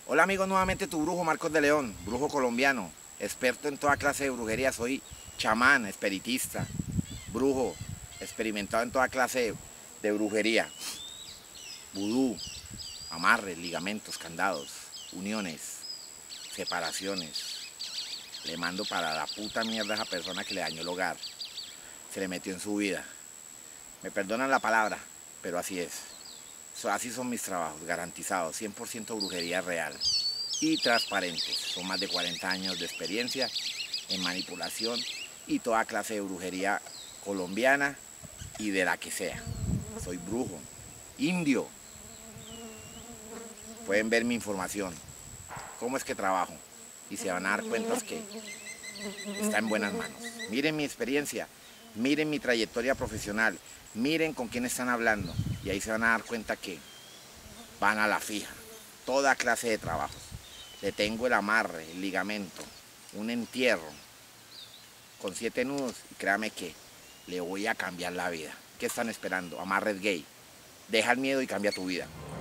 Hola amigos, nuevamente tu brujo Marcos de León, brujo colombiano, experto en toda clase de brujería. Soy chamán, espiritista, brujo, experimentado en toda clase de brujería, vudú, amarres, ligamentos, candados, uniones, separaciones. Le mando para la puta mierda a esa persona que le dañó el hogar, se le metió en su vida. Me perdonan la palabra, pero así es. Así son mis trabajos, garantizados, 100% brujería real y transparentes. Son más de 40 años de experiencia en manipulación y toda clase de brujería colombiana y de la que sea. Soy brujo, indio. Pueden ver mi información, cómo es que trabajo y se van a dar cuenta que está en buenas manos. Miren mi experiencia, miren mi trayectoria profesional, miren con quién están hablando y ahí se van a dar cuenta que van a la fija. Toda clase de trabajos. Le tengo el amarre, el ligamento, un entierro con 7 nudos y créame que le voy a cambiar la vida. ¿Qué están esperando? Amarres gay. Deja el miedo y cambia tu vida.